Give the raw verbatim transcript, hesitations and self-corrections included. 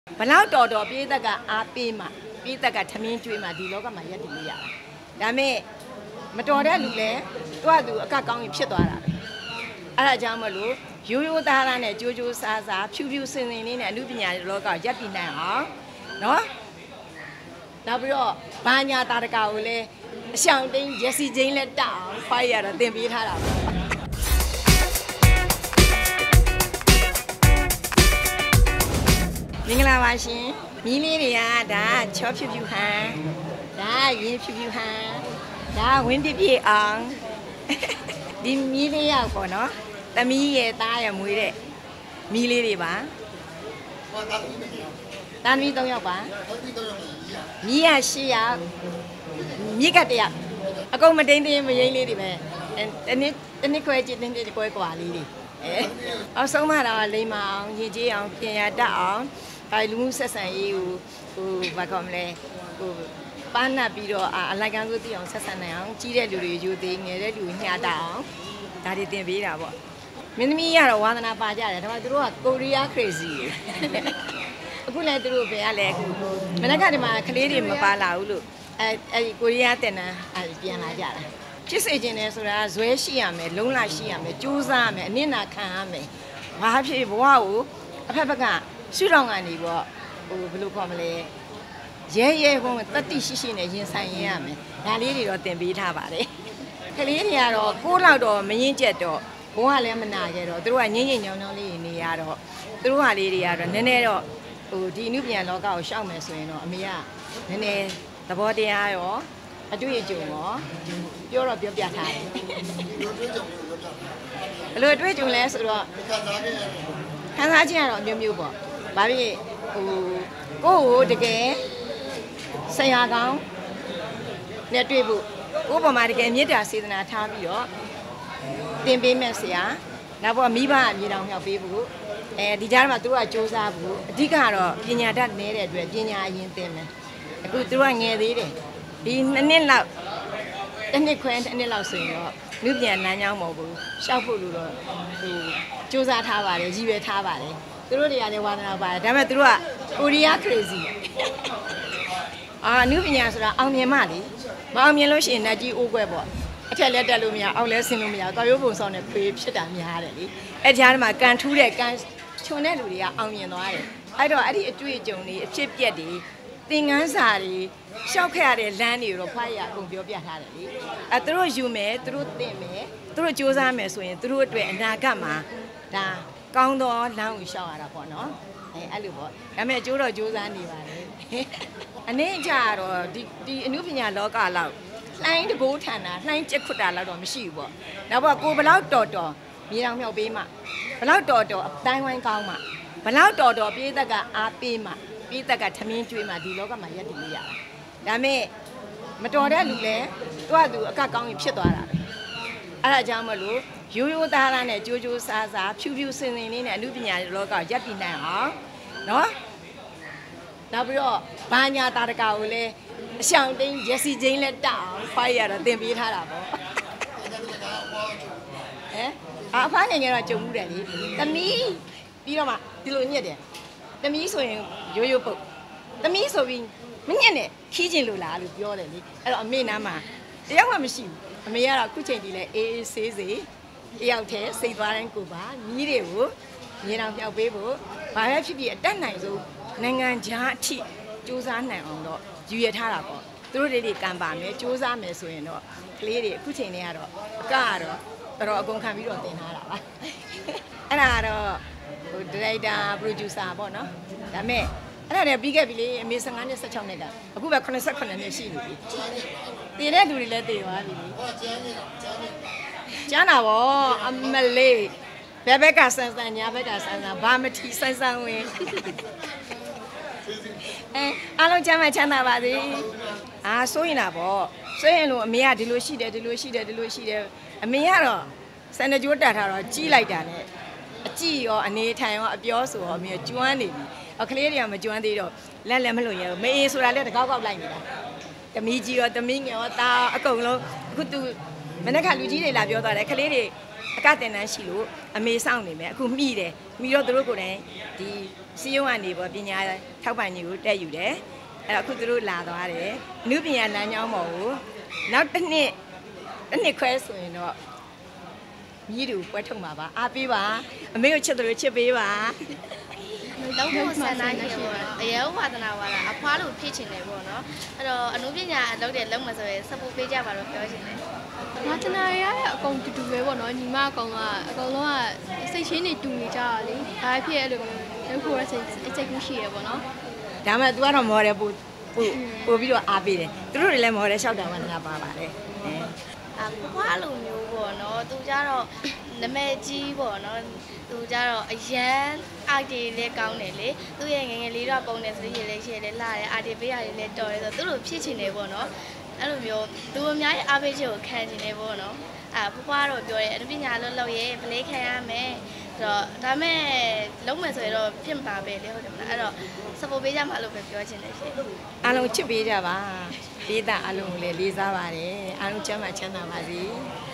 ဘလောက်တော်တော်ပြေးသက်ကအားပေးမှပြေးသက်ကထမင်းကျွေးမှဒီလောကမှာရက်တည်လို့ရတာဒါမဲ့မတော်တဲ့လူလဲသူ့အတူအကကောင်းရင်ဖြစ်သွားတာပဲအဲ့ဒါကြောင့်မလို့ရိုးရိုးသားသားနဲ့ကြိုးကြိုးစားစားဖြူဖြူစင်စင်လေးနဲ့အမှုပညာလောကရက်တည်နိုင်အောင်နော်နောက်ပြီးတော့ဘာညာတာတကာကိုလည်းအရှောင်တင်းရက်စီချင်းလက်တအောင်ဖိုက်ရတော့တင်ပေးထားတာပေါ့မင်္ဂလာပါရှင်မီးလေးတွေကဒါချောဖြူဖြူဟန်ဒါရင်ဖြူဖြူဟန်ဒါဝင်းပြပြအောင်ဒီမီးလေးရောက်ပေါ့နော်သမီးရဲ့သားရဲ့မွေးတဲ့မီးလေးတွေပါသားမီး၃ယောက်ပါမီးရ၈ယောက်မြစ်ကတရအကုန်မတိန်တင်းမရင်းလေးတွေပဲတနည်းတနည်းခွဲကြည့်တင်းတင်းကွဲကွာလေးတွေအဲအောက်ဆုံးမှတော့လိမ္မာအောင်ရည်ကြီးအောင်ပြင်ရတတ်အောင်အဲလူမှုဆက်ဆံရေးကိုဟိုဘာကောမလဲဟိုပန်းနှပ်ပြီးတော့အလိုက်ကန်းကိုသိအောင်ဆက်ဆံနိုင်အောင်ကြီးတဲ့လူတွေယူသေးငယ်တဲ့လူညှာတတ်အောင်ဒါတွေတင်ပေးတာပေါ့မင်းသမီးကတော့ဝါသနာပါကြတယ်ဒါပေမဲ့သူတို့ကကိုရီးယား crazy အခုလည်းသူတို့ပဲကလည်းအခုမနက်ကဒီမှာကလေးတွေမပါလာဘူးလို့အဲအဲဒီကိုရီးယားတင်တန်းအဲပြန်လာကြတာဖြစ်စေခြင်းလဲဆိုတာဇွဲရှိရမယ်လုံးလာရှိရမယ်ကြိုးစားရမယ်အနစ်နာခံရမယ်ဘာဖြစ်ဘဝကိုအဖက်ဖက်ကရှုထောင့်ကနေပေါ့ဟိုဘယ်လိုခေါ်မလဲရဲရဲကုန်းတတိရှိရှိနဲ့ရင်ဆိုင်ရရမယ်ဒါလေးတွေတော့တင်ပေးထားပါတယ်ကလေးတွေကတော့ကိုးလောက်တော့မရင်ကျက်တော့ဘဝလည်းမနာကြတော့သူတို့ကငိမ့်ငိမ့်ညောင်းညောင်းလေးနေရတော့သူတို့ဟာလေးတွေကတော့နည်းနည်းတော့ဟိုဒီအမှုပညာလောကကိုရှောက်မယ်ဆိုရင်တော့အမေကနည်းနည်းသဘောတရားရောအတွေ့အကြုံရောပြောတော့ပြောပြထားတယ်ဘယ်လိုအတွေ့အကြုံလဲဆိုတော့ခံစားခြင်းကတော့အမျိုးမျိုးပေါ့ဘာဖြစ်ဟိုကိုယ့်ကိုတကယ်ဆရာကောင်းနဲ့တွေ့ဖို့ကိုယ့်ပေါ်မှာတကယ်မေတ္တာစေတနာထားပြီးတော့တင်ပေးမဲ့ဆရာနောက်ပေါ်မိဘအမြေတော်မြောက်ပေးဖို့အဲဒီကြားမှာသူတို့ကစူးစမ်းဖို့အဓိကတော့ပညာတတ်နေတဲ့အတွက်ပညာအရင်သင်မယ်အခုသူတို့ကငယ်သေးတယ်ဒီနှစ်နှစ်လောက်တစ်နှစ်ခွဲတစ်နှစ်လောက်ဆိုရင်တော့လူပြန်လမ်းကြောင်းမဟုတ်ဘူးရှောက်ဖို့လို့တော့ဟိုစူးစမ်းထားပါတယ်ကြီးပဲထားပါတယ်သူတို့တွေကလည်းဝါသနာပါတယ်ဒါပေမဲ့သူတို့ကကိုရီးယား crazy အာလူပညာဆိုတာအောင်မြင်မှလေမအောင်မြင်လို့ရှိရင်နှက်ကြီးအိုးကွဲပေါ့အထက်လက်တက်လို့မရအောက်လက်ဆင်းလို့မရတော်ရုပ်ပုံဆောင်နဲ့ဖေးဖြစ်တာများတယ်လေအဲကြားထဲမှာကန်ထူးတဲ့ကန်ချွန်တဲ့လူတွေကအောင်မြင်သွားတယ်အဲ့တော့အဲ့ဒီအတွေ့အကြုံတွေအဖြစ်ပြက်တွေသင်ခန်းစာတွေရှောက်ခဲ့ရတဲ့လမ်းတွေတော့ဖွားရအကုန်ပြောပြထားတယ်လေအဲသူတို့ယူမယ်သူတို့သင်မယ်သူတို့စူးစမ်းမယ်ဆိုရင်သူတို့အတွက်အနာဂတ်မှာဒါကောင်းသောလမ်းကိုရှောက်ရတာပေါ့နော်အဲအဲ့လိုပေါ့ဒါပေမဲ့အကျိုးတော့စူးစမ်းနေပါလေအနေကြတော့ဒီဒီအမှုပညာလောကလောက်လှိုင်းတကိုးထန်တာလှိုင်းကြက်ခွတ်တာလောက်တော့မရှိဘူးပေါ့နောက်ပေါ့ကိုဘလောက်တော်တော်မြေတောင်မြောက်ပေးမှဘလောက်တော်တော်အတိုင်းဝိုင်းကောင်းမှဘလောက်တော်တော်ပြေးသက်ကအားပေးမှပြေးသက်ကထမင်းကျွေးမှဒီလောကမှာရက်တည်လို့ရတာဒါမဲ့မတော်တဲ့လူလဲသူ့အတူအကကောင်းရင်ဖြစ်သွားတာပဲအဲ့ဒါကြောင့်မလို့ရိုးရိုးသားသားနဲ့ကြိုးကြိုးစားစားဖြူဖြူစင်စင်လေးနဲ့အမှုပညာလောကရက်တည်နိုင်အောင်နော်နောက်ပြီးတော့ဘာညာတာတကာကိုလည်းအရှောင်တင်းရက်စီချင်းလက်တအောင်ဖိုက်ရတော့တင်ပေးထားတာပေါ့ဟမ်အဖားငယ်ငယ်တော့ကြုံမှုတယ်လေသမီးပြီးတော့မှဒီလိုညက်တယ်သမီးဆိုရင်ရိုးရိုးပုတ်သမီးဆိုပြီးမညက်နဲ့ခီးကျင်လို့လားလို့ပြောတယ်လေအဲ့တော့အမေနားမှာတယောက်မှမရှိဘူးအမေကတော့ခုချိန်ကြီးလဲအေးအေးဆေးဆေးတယောက်တည်းစိတ်သွားတိုင်းကိုပါညီးတွေကိုမြေတောင်ပြောက်ပေးဖို့ဘာပဲဖြစ်ဖြစ်အတက်နိုင်ဆုံးနိုင်ငံခြားအထိစူးစမ်းနိုင်အောင်တော့ယူရထားတာပေါ့သူတို့တွေကံပါမယ်စူးစမ်းမယ်ဆိုရင်တော့ကလေးတွေအခုချိန်လေးကတော့အကကတော့တော်တော်အကုန်ခံပြီးတော့တင်ထားတာပါအဲ့ဒါကတော့ဟိုဒါရိုက်တာပရိုဂျူဆာပေါ့နော်ဒါမဲ့အဲ့ဒါလည်းပြီးခဲ့ပြီလေအမေ၁၅နှစ်၁၆နှစ်ကအခုပဲ၈၈နှစ်ရှိနေပြီတည်တဲ့လူတွေလည်းတည်သွားပြီကျန်းတာဗောအမလေးဘယ်ဘက်ကဆန်းဆန်းညာဘက်ကဆန်းဆန်းဘာမထီဆန်းဆန်းဝင်အဲအားလုံးကျမ်းမချမ်းသာပါစေအာစိုးရင်တာဗောစိုးရင်လို့အမေကဒီလိုရှိတယ်ဒီလိုရှိတယ်ဒီလိုရှိတယ်အမေကတော့စံကြိုးတက်ထားတော့ကြီးလိုက်တာနဲ့အကြည့်ရောအနေထိုင်ရောအပြောဆိုရောအမေကျွမ်းနေပြီအခလေးတွေကမကျွမ်းသေးတော့လက်လည်းမလွန်ရဘူးမအေးဆိုတာလည်းတကောက်ကောက်လိုက်နေတာတမီးကြီးရောတမီးငယ်ရောတာအကုန်လုံးအခုသူမနေ့ကလူကြီးတွေလာပြောသွားတယ်ခလေးတွေအကတင်တန်းရှိလို့အမေဆောင်နေမယ်အခုမိတယ်မိတော့သူတို့ကိုယ်တိုင်ဒီစီယုံကနေပေါ့ပညာထောက်ပံ့ကြီးကိုတက်ယူတယ်အဲ့တော့အခုသူတို့လာသွားတယ်အနုပညာလမ်းကြောင်းပေါ်ကိုနောက်တစ်နှစ်တစ်နှစ်ခွဲဆိုရင်တော့မြည်တူပွဲထုတ်မှာပါအားပေးပါအမေကိုချစ်တယ်လို့ချစ်ပေးပါလုံးဖို့ဆန္ဒရှိပေါ့အရေဝါသနာဝါဒအဖွားလို့ဖြစ်ချင်တယ်ပေါ့နော်အဲ့တော့အနုပညာအလုပ်တွေလုပ်မှဆိုရင် support ပေးကြပါလို့ပြောချင်တယ်ငါတနာရရဲ့အကုန်တူတူပဲပေါ့နော်ညီမအကောင်ကအကောင်လုံးကစိတ်ချင်းတွေတူနေကြတာလေဘာဖြစ်အဲ့လိုလုပ်ဖို့စိတ်စိတ်ကူးရှိရပေါ့နော်ဒါမှ तू ကတော့မော်တယ်ပို့ပို့ပို့ပြီးတော့အားပေးတယ်သူတို့တွေလည်းမော်တယ်လျှောက်တာမှငါပါပါတယ်အဖွားလိုမျိုးပေါ့နော်သူကြတော့နမဲကြီးပေါ့နော်သူကြတော့အရန်အာတီလေးကောင်းတယ်လေသူရဲ့ငငယ်လေးတော့ပုံနေစရည်လေးရှည်လေးလာတယ်အာတီပေးရတယ်လည်းတော်တယ်ဆိုသူတို့ဖြစ်ချင်တယ်ပေါ့နော်အဲ့လိုမျိုးသူအများကြီးအားပေးချက်ကိုခံချင်တယ်ပေါ့နော်အာဖွားဖွားတော့ပြောတယ်အနုပညာလို့လုပ်ရဲပလေးခံရမယ်ဆိုတော့ဒါမဲ့လုံးမယ်ဆိုရင်တော့ဖြစ်မှာပဲလေဟုတ်တယ်မလားအဲ့တော့ support ပေးကြမှာလို့ပဲပြောချင်တယ်ရှင်အားလုံးချစ်ပေးကြပါဒေသအားလုံးကိုလည်းလေးစားပါတယ်အားလုံးချမ်းသာချမ်းသာပါစေ